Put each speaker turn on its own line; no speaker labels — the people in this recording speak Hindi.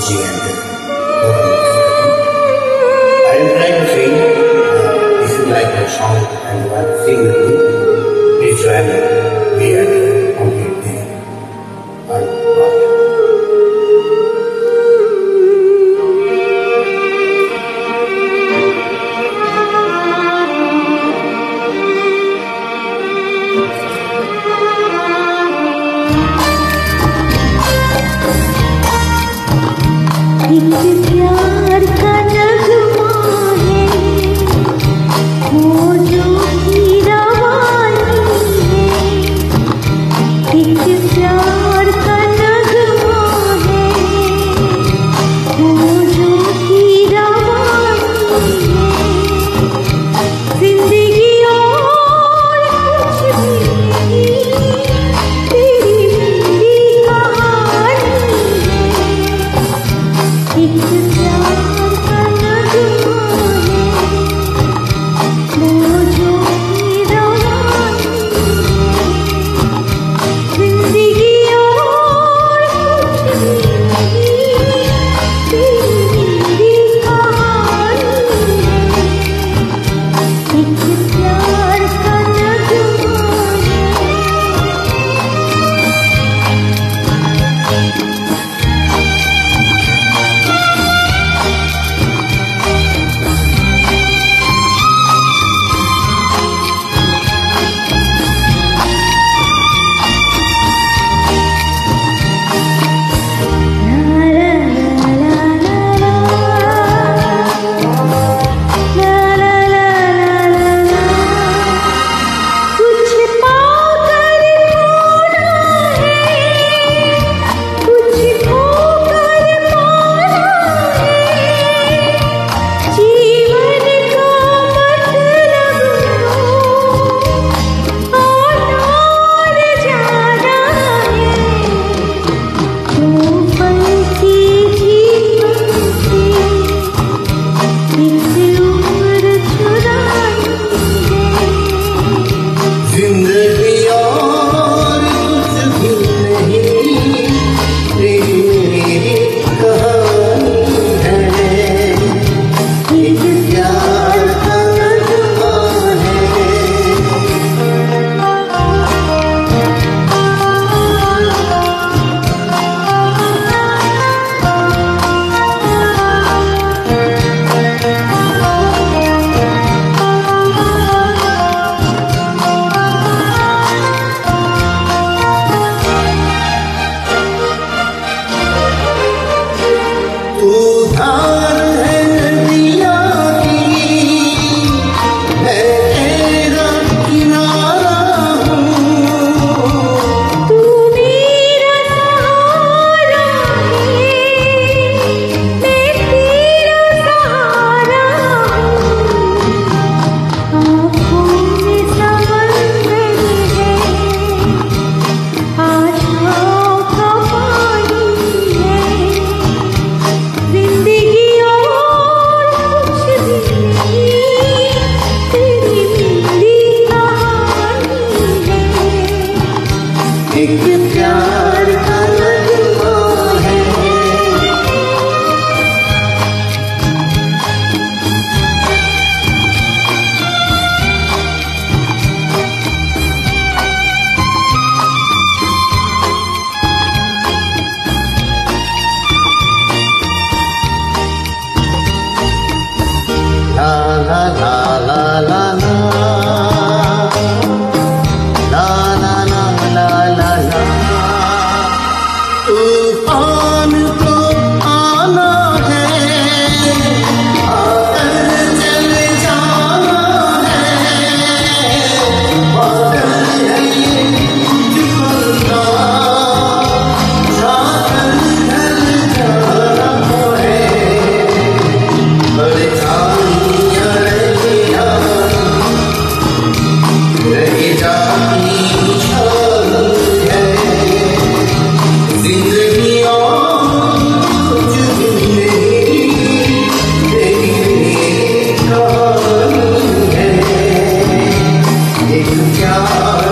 Ji and I am trying to sing. If you like the song and you want to sing with me, please join me at complete day.
प्यार का नगमा है वो जो की रवानी है। एक प्यार का नगमा है वो जो की रवानी है। जिंदगी और कुछ भी नहीं, तेरी मेरी कहानी है। एक प्यार का नगमा है वो जो की रवानी है। जिंदगी और कुछ भी नहीं, तेरी मेरी कहानी है। एक प्यार का नगमा है। कुछ पाकर खोना है, कुछ खोकर पाना है। जीवन का मतलब तो आना और जाना है। दो पल की जीवन से एक उम्र चुरानी है।
जिंदगी और कुछ भी नहीं, तेरी मेरी कहानी है। एक प्यार का नगमा है। तू धार है नदिया की, मैं तेरा किनारा हूँ।
तू मेरा सहारा है, मैं तेरा सहारा हूँ। आँखों में समंदर है, आशाओं का पानी है। जिंदगी और कुछ भी नहीं, तेरी मेरी कहानी है।
एक प्यार का नगमा है। La la la la la la, la la la la la la। तूफान तो आना है, आकर चले जाना है। बादल है ये तुझको ना, जाकर ढल जाना है। परछाइयाँ रह जानी छान है। जिंदगी और कुछ भी नहीं, तेरी मेरी कहानी है। एक प्यार